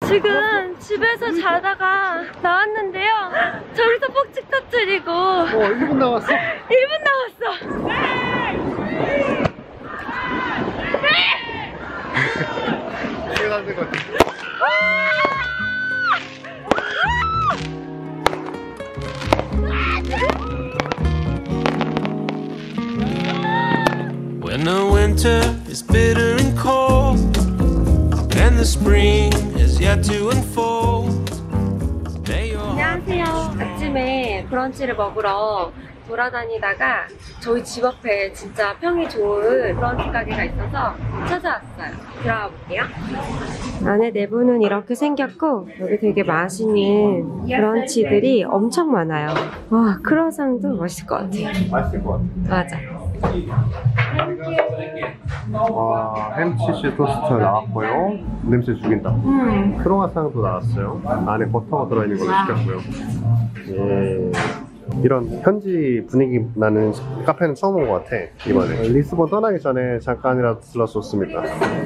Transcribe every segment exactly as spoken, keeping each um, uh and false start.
지금 집에서 자다가 나왔는데요. 저기서 뻑찍 터뜨리고. 어, 일 분 남았어. 일 분 남았어. 이거 안 될 것 같아. When the winter is bitter and cold and the spring is yet to unfold. 안녕하세요. 아침에 브런치를 먹으러 돌아다니다가 저희 집 앞에 진짜 평이 좋은 브런치 가게가 있어서 찾아왔어요. 들어가 볼게요. 안에 내부는 이렇게 생겼고 여기 되게 맛있는 브런치들이 엄청 많아요. 와, 크루아상도 맛있을 것 같아요. 맛있을 것 같아. 맞아. 와, 햄치즈 토스트 나왔고요. 냄새 죽인다. 음. 크로와상도 나왔어요. 안에 버터가 들어있는 걸로 시켰고요. 예. 이런 현지 분위기 나는 카페는 처음 온 것 같아, 이번에. 리스본 떠나기 전에 잠깐이라도 들렀었습니다.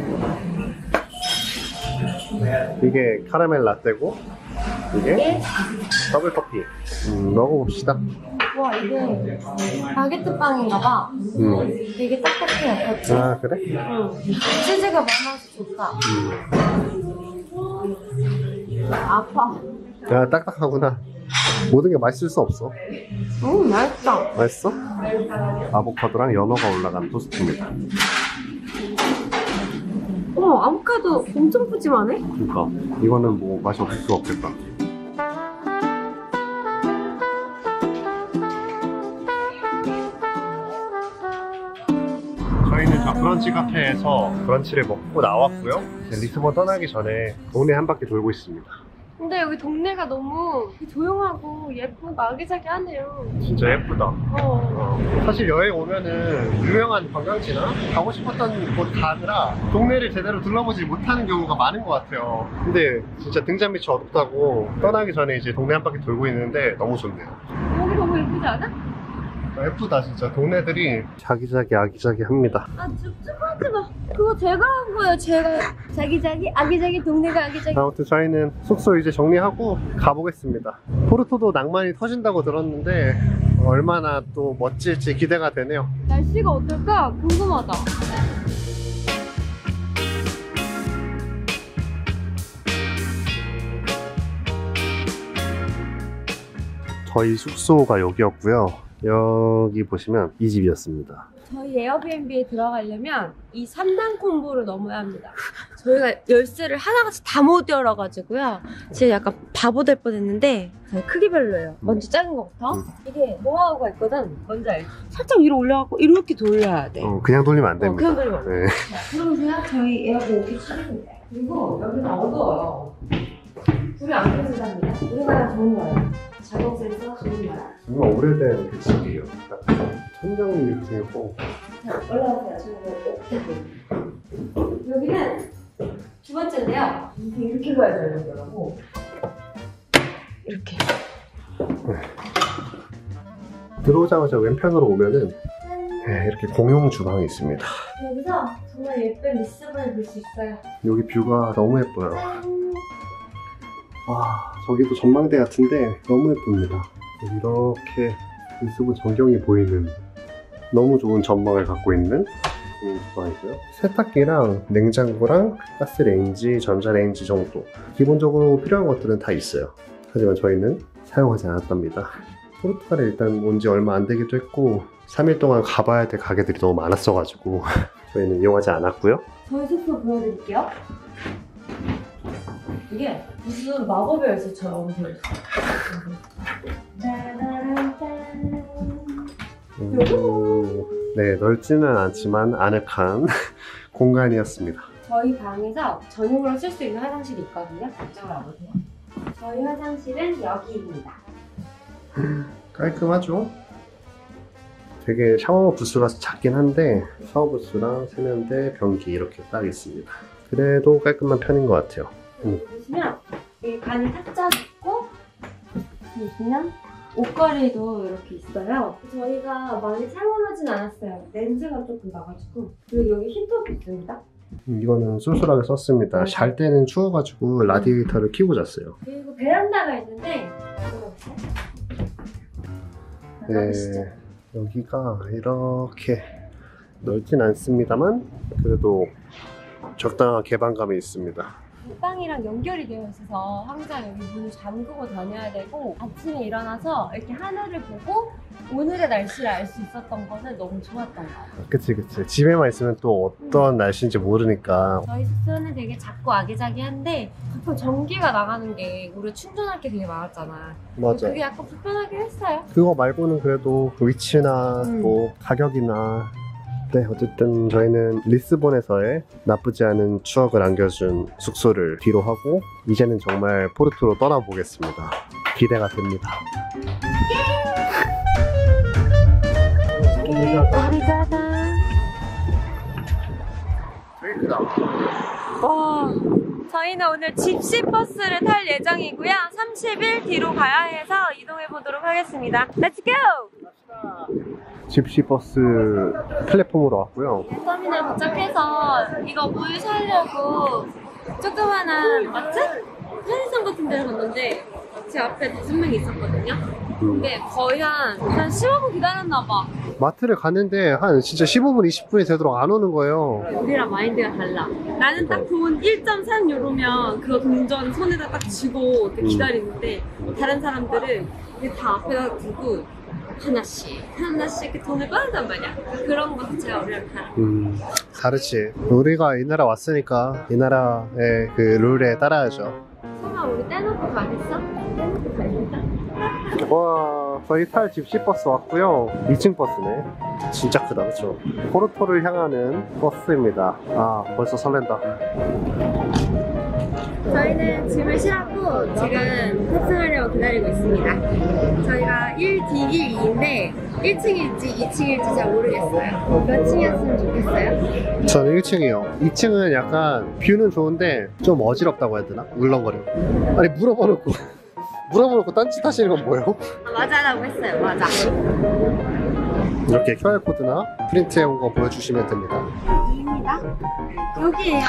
이게 카라멜 라떼고, 이게 더블 커피. 음, 먹어봅시다. 와, 이게 바게트 빵인가봐. 음. 되게 딱딱해요, 겉이. 아, 그래? 응. 치즈가 많아서 좋다. 음. 아파. 야, 딱딱하구나. 모든 게 맛있을 수 없어. 음, 맛있다. 맛있어? 아보카도랑 연어가 올라간 토스트입니다. 어, 아보카도 엄청 푸짐하네? 그러니까 이거는 뭐 맛이 없을 수가 없겠다. 저희는 자 브런치 카페에서 브런치를 먹고 나왔고요. 이제 리스본 떠나기 전에 동네 한 바퀴 돌고 있습니다. 근데 여기 동네가 너무 조용하고 예쁘고 아기자기하네요. 진짜 예쁘다. 어. 어, 사실 여행 오면은 유명한 관광지나 가고 싶었던 곳 가느라 동네를 제대로 둘러보지 못하는 경우가 많은 것 같아요. 근데 진짜 등잔 밑이 어둡다고 떠나기 전에 이제 동네 한 바퀴 돌고 있는데 너무 좋네요. 여기 너무 예쁘지 않아? 예쁘다 진짜. 동네들이 자기자기 아기자기 합니다. 아, 찝찝하지 마. 그거 제가 한 거예요, 제가. 자기자기, 아기자기, 동네가 아기자기. 아무튼 저희는 숙소 이제 정리하고 가보겠습니다. 포르토도 낭만이 터진다고 들었는데 얼마나 또 멋질지 기대가 되네요. 날씨가 어떨까 궁금하다. 저희 숙소가 여기였고요. 여기 보시면 이 집이었습니다. 저희 에어비앤비에 들어가려면 이 삼 단 콤보를 넘어야 합니다. 저희가 열쇠를 하나같이 다 못 열어가지고요. 진짜 약간 바보 될 뻔했는데 크기별로예요. 먼저 작은 거부터. 음. 이게 노하우가 있거든. 뭔지 알지? 살짝 위로 올려갖고 이렇게 돌려야 돼. 어, 그냥 돌리면 안 어, 됩니다. 그냥 돌리면 안 돼. 네. 자, 들어오세요. 저희 에어비앤비 출입입니다. 그리고 여기는 어두워요. 불이 안 켜진답니다. 우리나라 좋은 거예요. 자동 센서 좋은 거야. 정말 오래된 그 집이에요. 딱 천장이 이렇게 생겼고. 자, 올라오세요. 저는 여기는 두 번째인데요. 이렇게 가야 되는 거라고. 이렇게. 들어오자마자 왼편으로 오면은 네, 이렇게 공용 주방이 있습니다. 여기서 정말 예쁜 리스본을 볼 수 있어요. 여기 뷰가 너무 예뻐요. 와, 저기도 전망대 같은데 너무 예쁩니다. 이렇게 리스본 전경이 보이는 너무 좋은 전망을 갖고 있는 주방이고요. 세탁기랑 냉장고랑 가스레인지, 전자레인지 정도 기본적으로 필요한 것들은 다 있어요. 하지만 저희는 사용하지 않았답니다. 포르투갈에 일단 온 지 얼마 안 되기도 했고 삼 일 동안 가봐야 될 가게들이 너무 많았어가지고 저희는 이용하지 않았고요. 저희 숙소 보여드릴게요. 이게 무슨 마법의 열쇠처럼 되어 있어요. 음, 네, 넓지는 않지만 아늑한 공간이었습니다. 저희 방에서 전용으로 쓸 수 있는 화장실이 있거든요. 이쪽으로 와보세요. 저희 화장실은 여기입니다. 깔끔하죠? 되게 샤워 부스가 작긴 한데 샤워 부스랑 세면대, 변기 이렇게 딱 있습니다. 그래도 깔끔한 편인 것 같아요. 음. 보시면 이 간이 탁자 있고 보시면 옷걸이도 이렇게 있어요. 저희가 많이 사용하진 않았어요. 냄새가 조금 나가지고. 그리고 여기 히터도 있습니다. 이거는 쏠쏠하게 썼습니다. 잘 때는 추워가지고 라디에이터를 켜고 잤어요. 그리고 베란다가 있는데 네, 여기가 이렇게 넓진 않습니다만 그래도 적당한 개방감이 있습니다. 빵이랑 연결이 되어 있어서 항상 여기 문을 잠그고 다녀야 되고, 아침에 일어나서 이렇게 하늘을 보고 오늘의 날씨를 알 수 있었던 거는 너무 좋았던 것 같아요. 그치 그치. 집에만 있으면 또 어떤 날씨인지 모르니까. 저희 숙소는 되게 작고 아기자기한데 가끔 전기가 나가는 게 우리가 충전할 게 되게 많았잖아. 맞아. 그게 약간 불편하긴 했어요. 그거 말고는 그래도 그 위치나 음. 뭐 가격이나, 네, 어쨌든 저희는 리스본에서의 나쁘지 않은 추억을 안겨준 숙소를 뒤로 하고 이제는 정말 포르투로 떠나보겠습니다. 기대가 됩니다. 오리가다. 되게 크다. 와, 저희는 오늘 집시 버스를 탈 예정이고요. 삼십 일 뒤로 가야 해서 이동해 보도록 하겠습니다. Let's go! 집시 버스 플랫폼으로 왔고요. 터미널 도착해서 이거 물 사려고 조그만한 마트? 편의점 같은 데를 갔는데 제 앞에 다섯 명이 있었거든요. 근데 거의 한, 한 십오 분 기다렸나봐. 마트를 갔는데 한 진짜 십오 분, 이십 분이 되도록 안 오는 거예요. 우리랑 마인드가 달라. 나는 딱 돈 일 점 삼 유로면 그거 동전 손에다 딱 쥐고 이렇게 기다리는데 다른 사람들은 이게 다 앞에다 두고 하나씩 하나씩 이렇게 돈을 꺼낸단 말이야. 그런 거 자체가 우리랑 달라. 음, 다르지. 우리가 이 나라 왔으니까 이 나라의 그 룰에 따라야죠. 설마 우리 떼놓고 가겠어? 떼놓고 가겠어? 와, 저희 탈 집시 버스 왔고요. 이 층 버스네. 진짜 크다, 그쵸? 포르토를 향하는 버스입니다. 아, 벌써 설렌다. 저희는 짐을 실었고 지금 탑승하려고 기다리고 있습니다. 저희가 일 디 일 이인데 일 층일지 이 층일지 잘 모르겠어요. 몇 층이었으면 좋겠어요? 저는 일 층이요. 이 층은 약간 뷰는 좋은데 좀 어지럽다고 해야 되나? 울렁거려. 아니, 물어봐놓고 물어봐놓고 딴짓 하시는 건 뭐예요? 아, 맞아라고 했어요. 맞아. 이렇게 큐알코드나 프린트해온 거 보여주시면 됩니다. 이입니다. 여기에요.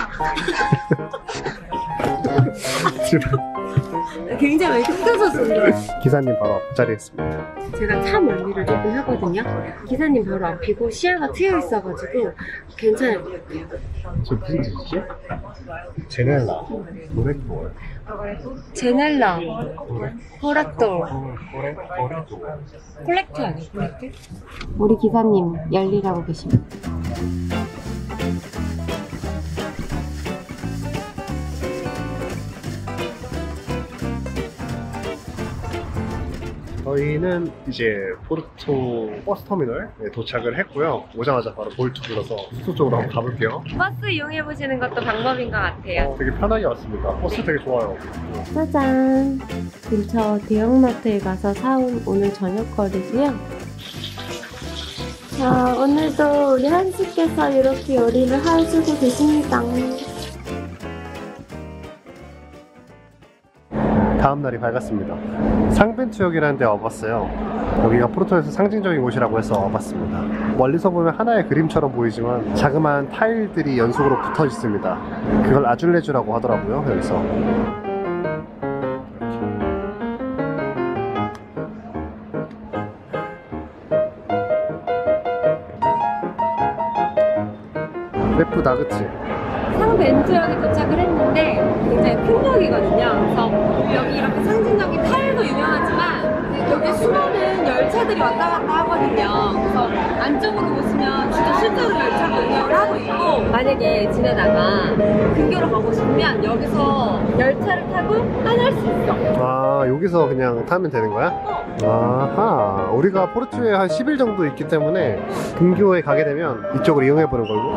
굉장히 뜯겨졌어요. 기사님 바로 앞자리에 있습니다. 제가 차 멀미를 조금 하거든요. 기사님 바로 앞이고 시야가 트여 있어가지고 괜찮을 것 같아요. 저 무슨 뜻이지? 제넬라 노레토 제넬라 코라토 코레 코레토 콜렉트 아니에요? 콜렉트? 우리 기사님 열일하고 계십니다. 저희는 이제 포르토 버스터미널에 도착을 했고요. 오자마자 바로 볼트 불러서 숙소 쪽으로 한번 가볼게요. 버스 이용해보시는 것도 방법인 것 같아요. 어, 되게 편하게 왔습니다. 버스 되게 좋아요. 짜잔! 근처 대형마트에 가서 사온 오늘 저녁거리고요. 자, 오늘도 우리 한씨께서 이렇게 요리를 해주고 계십니다. 다음날이 밝았습니다. 상벤투역이라는 데 와봤어요. 여기가 포르토에서 상징적인 곳이라고 해서 와봤습니다. 멀리서 보면 하나의 그림처럼 보이지만 자그마한 타일들이 연속으로 붙어 있습니다. 그걸 아줄레주라고 하더라고요. 여기서 예쁘다, 그치? 상벤투역에 도착을 했는데 굉장히 큰 역이거든요. 그래서 여기 이렇게 상징적인 타일도 유명하지만 여기 수많은 열차들이 왔다 갔다 하거든요. 그래서 안쪽으로 보시면 진짜 실제로 열차가 운영을 하고 있고, 만약에 지내다가 근교로 가고 싶으면 여기서 열차를 타고 떠날 수 있어. 아, 여기서 그냥 타면 되는 거야? 아하, 우리가 포르투에 한 십 일 정도 있기 때문에 근교에 가게 되면 이쪽을 이용해보는 걸로.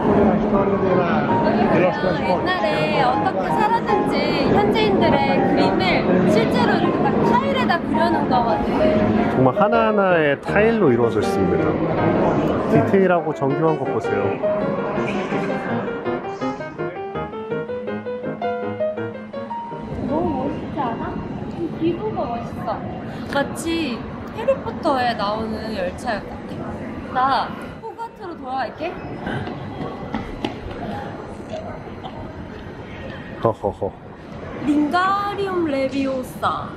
옛날에 어떻게 살았는지 현지인들의 그림을 실제로 이렇게 딱 타일에다 그려놓은 거거든. 정말 하나하나의 타일로 이루어져 있습니다. 디테일하고 정교한 것 보세요. 너무 멋있지 않아? 기도가 멋있어. 마치 해리포터에 나오는 열차 같아. 나 호가트로 돌아갈게. 허허허. 링가리움 레비오사.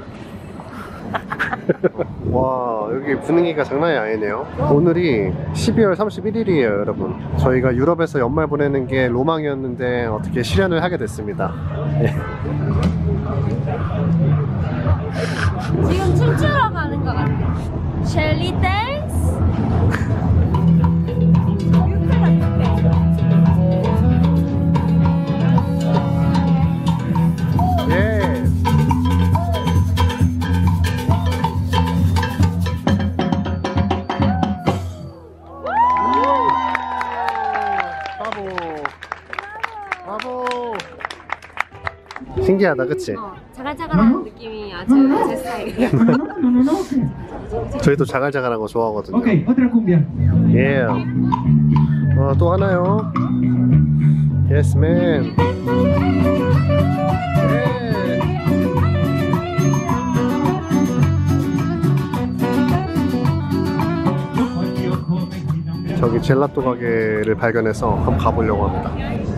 와, 여기 분위기가 장난이 아니네요. 오늘이 십이월 삼십일일이에요, 여러분. 저희가 유럽에서 연말 보내는 게 로망이었는데 어떻게 실현을 하게 됐습니다. 예. 지금 춤추러 가는 것 같아. 셸리 댄스. 예. 브라보. 브라보. 신기하다, 그치? 어, 자갈자갈한 느낌이 아주 제 스타일이에요. 저희도 자갈자갈한 거 좋아하거든요. Ok, otra cumbia. 예. 어, 또 하나요? Yes, man. 예. 저기 젤라또 가게를 발견해서 한번 가보려고 합니다.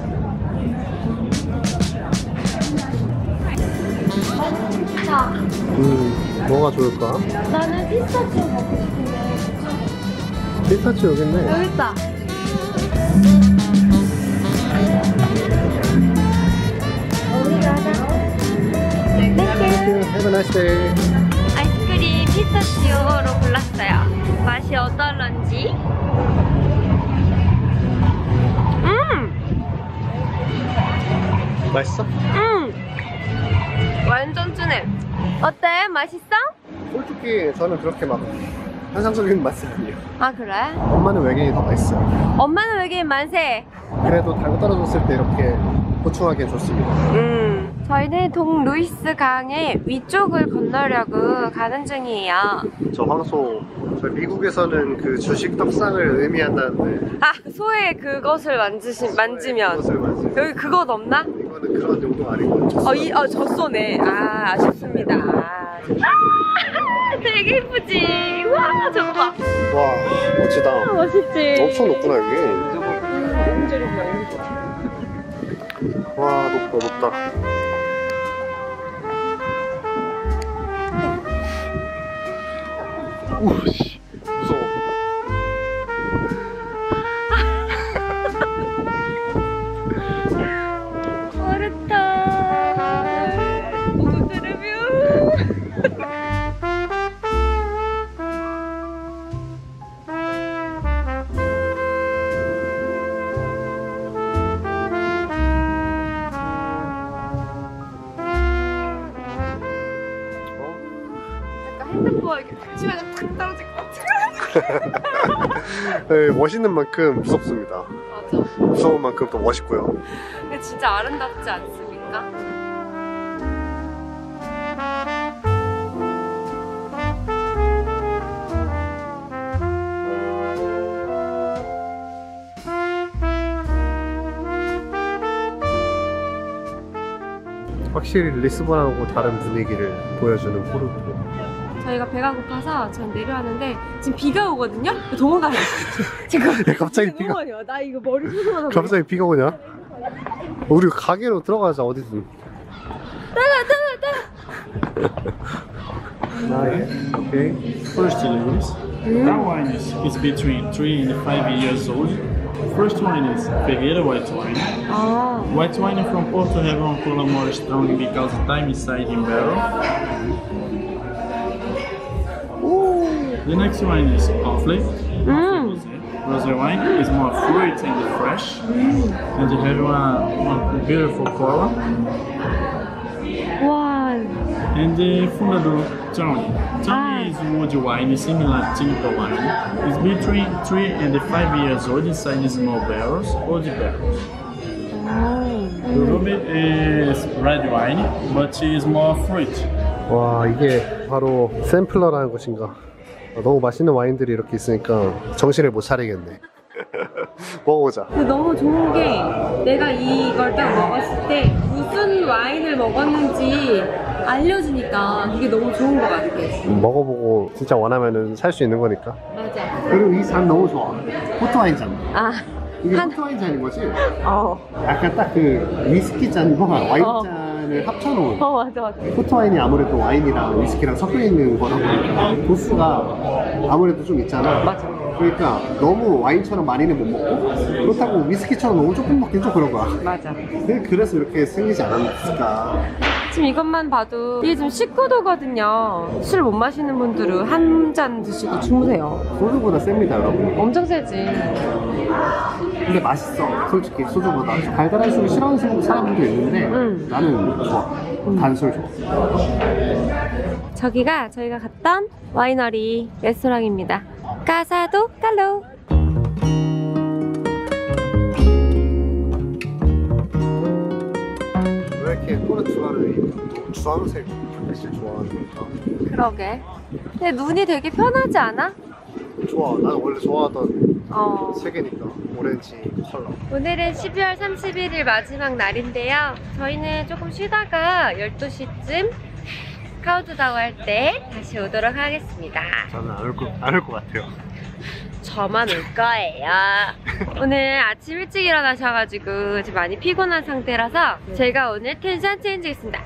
자, 음, 뭐가 좋을까? 나는 피스타치오 먹고 싶은데. 피스타치오 여기 있네. 여기 있다. 우리가 하자. 땡큐. Have a nice day. 아이스크림 피스타치오로 골랐어요. 맛이 어떨런지. 음! 맛있어? 음! 완전 진해. 어때? 맛있어? 솔직히 저는 그렇게 막 환상적인 맛은 아니에요. 아, 그래? 엄마는 외계인이 더 맛있어요. 엄마는 외계인 만세. 그래도 당 떨어졌을 때 이렇게 보충하기엔 좋습니다. 음. 저희는 동 루이스 강의 위쪽을 건너려고 가는 중이에요. 저 황소, 저 미국에서는 그 주식 떡상을 의미한다는데 아, 소의 그것을 만지시, 만지면 그것을 만지면 여기 그것 없나? 이거는 그런 용도 아니고 어, 이, 어, 젖소네. 아, 아쉽습니다. 아, 되게 예쁘지? 와, 저거 봐. 와, 멋지다. 멋있지? 엄청 높구나 여기. 와, 높다 높다. 우씨, 무서워. 어렵다. 오두드르뷰. 핸드폰 이렇게 치면 탁 떨어질 것 같아. 네, 멋있는 만큼 무섭습니다. 맞아. 무서운 만큼 또 멋있고요. 근데 진짜 아름답지 않습니까? 확실히 리스본하고 다른 분위기를 보여주는 포르투. 저희가 배가 고파서 전 내려왔는데 지금 비가 오거든요? 도망가요. 지금 갑자기 비가 도망가요. 나 이거 머리 쏟아서 갑자기 비가 오냐? 우리 가게로 들어가자 어디든. 따라 따라 따라. 아 예. 오케이. First ladies, that wine is, is between three and five years old. First wine is Figueira white wine. 아, White wine from Porto have one color more strong because time inside in barrel. The next wine is Offley. 음, Rosé wine is more fruit and fresh, and you have one, one beautiful color. 와, And the Fundador Tony. Ah. Tony is wood wine, similar to typical wine. It's between three and five years old inside small barrels, old barrels. The Ruby is red wine, but is more fruit. 와, 이게 바로 샘플러라는 것인가. 아, 너무 맛있는 와인들이 이렇게 있으니까 정신을 못 차리겠네. 먹어보자. 근데 너무 좋은 게 내가 이걸 딱 먹었을 때 무슨 와인을 먹었는지 알려주니까 그게 너무 좋은 것 같아. 먹어보고 진짜 원하면은 살 수 있는 거니까. 맞아. 그리고 이 잔 너무 좋아. 포토 와인 잔. 아, 이게 한- 포토와인 잔인 거지? 어. 약간 딱 그 위스키 잔과 와인 잔을 합쳐놓은 어, 맞아, 맞아. 포토와인이 아무래도 와인이랑 위스키랑 섞여 있는 거다 보니까 도수가 아무래도 좀 있잖아. 맞아. 그러니까 너무 와인처럼 많이는 못 먹고 그렇다고 위스키처럼 너무 조금 먹긴 좀 그런 거야. 맞아. 근데 그래서 이렇게 생기지 않았을까. 지금 이것만 봐도 이게 지금 십구 도거든요. 술 못 마시는 분들은 한 잔 드시고 주무세요. 소주보다 셉니다, 여러분. 엄청 세지. 근데 맛있어, 솔직히 소주보다. 달달한 술을 싫어하는 사람들도 있는데 음. 나는 좋아. 단술 좋아. 저기가 저희가 갔던 와이너리 레스토랑입니다. 까사도 깔로. 왜 이렇게 꼬르 주화를 주황색 글씨 좋아하는 걸까? 그러게. 근데 눈이 되게 편하지 않아? 좋아. 나는 원래 좋아하던 어. 색이니까 오렌지 컬러. 오늘은 십이월 삼십일일 마지막 날인데요. 저희는 조금 쉬다가 열두 시쯤 카운트다운 할 때 다시 오도록 하겠습니다. 저는 안 올 것, 안 올 것 같아요. 저만 올 거예요. 오늘 아침 일찍 일어나셔가지고 지금 많이 피곤한 상태라서 제가 오늘 텐션 체인지 했습니다.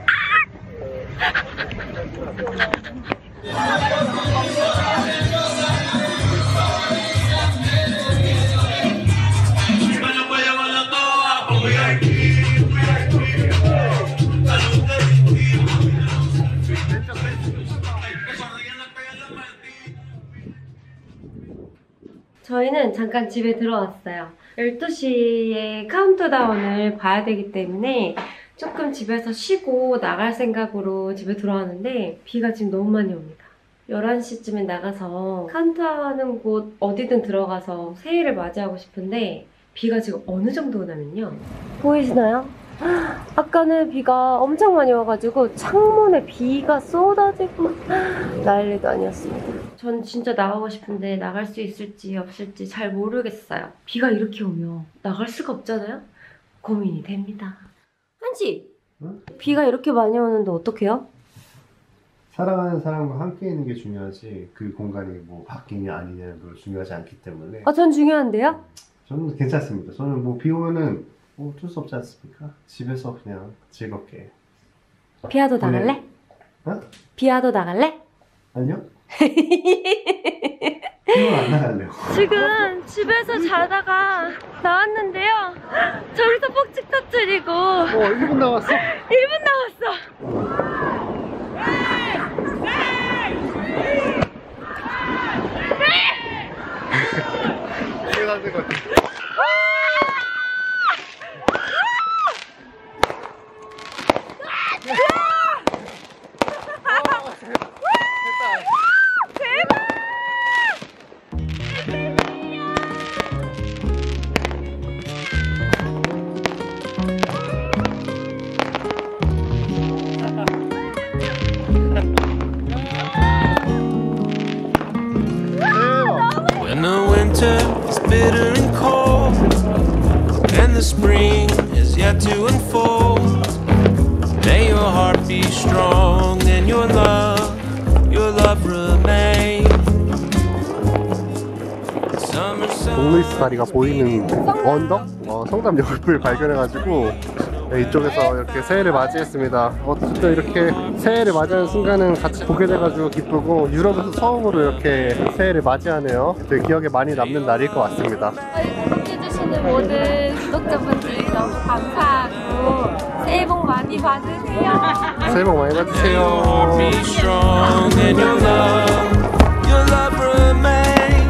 저희는 잠깐 집에 들어왔어요. 열두 시에 카운트다운을 봐야 되기 때문에 조금 집에서 쉬고 나갈 생각으로 집에 들어왔는데 비가 지금 너무 많이 옵니다. 열한 시쯤에 나가서 카운트하는 곳 어디든 들어가서 새해를 맞이하고 싶은데 비가 지금 어느 정도 오냐면요. 보이시나요? 아까는 비가 엄청 많이 와가지고 창문에 비가 쏟아지고 난리도 아니었습니다. 전 진짜 나가고 싶은데 나갈 수 있을지 없을지 잘 모르겠어요. 비가 이렇게 오면 나갈 수가 없잖아요? 고민이 됩니다. 한지! 응? 비가 이렇게 많이 오는데 어떡해요? 사랑하는 사람과 함께 있는 게 중요하지 그 공간이 뭐 바뀌냐 아니냐는 별로 중요하지 않기 때문에 아, 전 중요한데요? 저는 괜찮습니다. 저는 뭐 비 오면은 뭐 어쩔 수 없지 않습니까? 집에서 그냥 즐겁게. 비아도 보내- 나갈래? 어? 비아도 나갈래? 아니요? 비오면 안 나갈래요. 지금 집에서 자다가 나왔는데요. 저기서 뻑찍 터뜨리고 어, 일 분 남았어. 일 분 남았어. 이거 안될 것 같아. When the winter is bitter and cold, and the spring is yet to unfold, may your heart be strong, and your love, your love remain. Summer sun. 롱루이스 다리가 보이는 언덕? 어, 성담 옆을 발견해가지고 네, 이쪽에서 이렇게 새해를 맞이했습니다. 어쨌든 이렇게 새해를 맞이하는 순간은 같이 보게 돼가지고 기쁘고 유럽에서 처음으로 이렇게 새해를 맞이하네요. 되게 기억에 많이 남는 날일 것 같습니다. 저희 구독해주시는 모든 구독자분들 너무 감사하고 새해 복 많이 받으세요. 새해 복 많이 받으세요. Be strong, and your love, your love remain.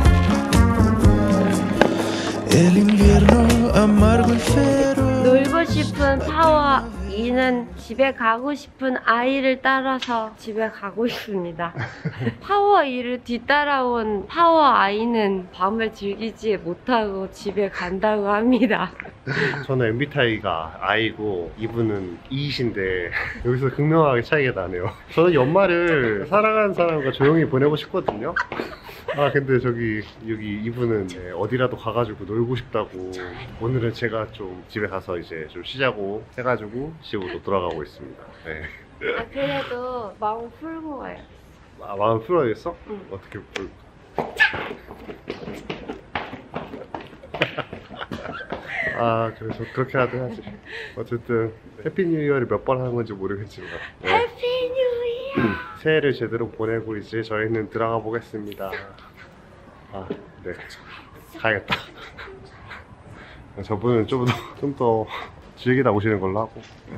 El invierno amargo y feroz. 놀고 싶은 파워 이는 집에 가고 싶은 아이를 따라서 집에 가고 있습니다. 파워 이를 뒤따라온 파워 아이는 밤을 즐기지 못하고 집에 간다고 합니다. 저는 엠비티아이가 I고 이분은 E이신데 여기서 극명하게 차이가 나네요. 저는 연말을 사랑하는 사람과 조용히 보내고 싶거든요. 아 근데 저기 여기 이분은 네, 어디라도 가가지고 놀고 싶다고 오늘은 제가 좀 집에 가서 이제 좀 쉬자고 해가지고 집으로 돌아가고 있습니다. 네. 아, 그래도 마음 풀고 가요. 아, 마음 풀어야겠어? 응. 어떻게 풀? 아 그래서 그렇게라도 해야지. 어쨌든 해피 뉴 이어를 몇 번 하는 건지 모르겠지만 네. 해피 뉴 이어. 새해를 제대로 보내고 이제 저희는 들어가 보겠습니다. 아 네 가야겠다. 저분은 좀 더 좀 더 즐기다 오시는 걸로 하고.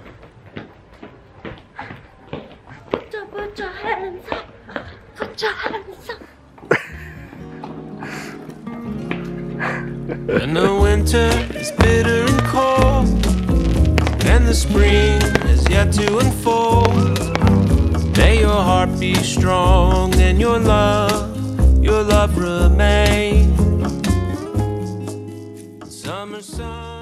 Put your, put your hands up. Put your hands up. When the winter is bitter and cold, and the spring is yet to unfold, may your heart be strong and your love, your love remain. Summer sun.